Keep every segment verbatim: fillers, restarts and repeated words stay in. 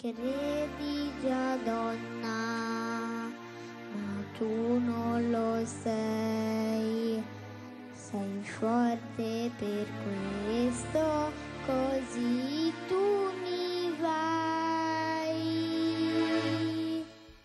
credi già donna, ma tu non lo sei. Sei forte per questo, così tu mi vai.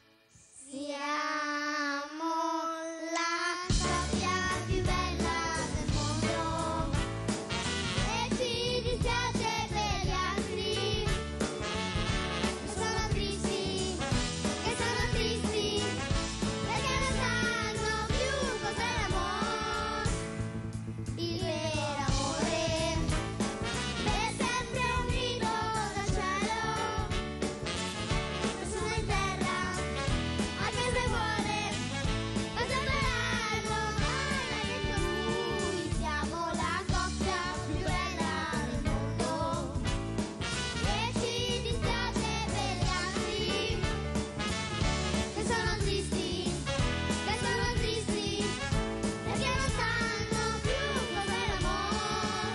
Siamo la coppia più bella del mondo e ci dispiace per gli altri che sono tristi, che sono tristi perché non sanno più cos'è l'amore. Il vero amore è sempre un grido dal cielo, nessuno in terra, anche se vuole, ma saperanno mai che noi siamo la coppia più bella del mondo e ci dispiace per gli altri che sono tristi, che sono tristi perché non sanno più cos'è l'amore.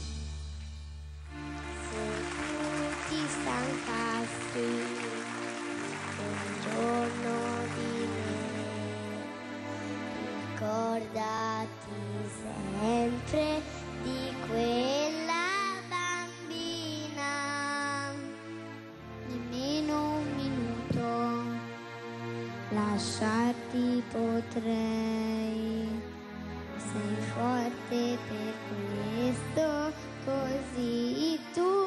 Se tu ti stancassi un giorno di me, ricordati sempre di quella bambina. Nemmeno un minuto lasciarti potrei. Sei forte per questo, così tu